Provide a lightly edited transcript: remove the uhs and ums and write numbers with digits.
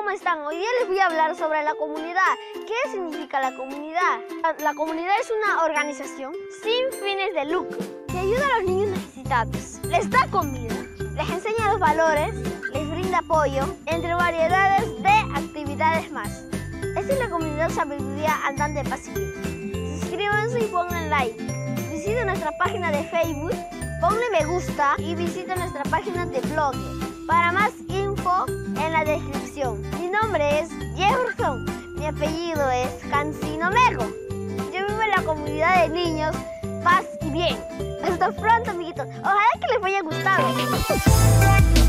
¿cómo están? Hoy día les voy a hablar sobre la comunidad. ¿Qué significa la comunidad? La comunidad es una organización sin fines de lucro que ayuda a los niños necesitados. Les da comida, les enseña los valores, les brinda apoyo, entre variedades de actividades más. Esta es la comunidad Sabiduría Andante de Paz y Vida. Suscríbanse y pongan like. Visiten nuestra página de Facebook, ponle me gusta y visita nuestra página de blog. Para más info en la descripción. Mi nombre es Jefferson, mi apellido es Cancino Mego. Yo vivo en la comunidad de niños Paz y Bien. Hasta pronto, amiguitos. Ojalá que les haya gustado.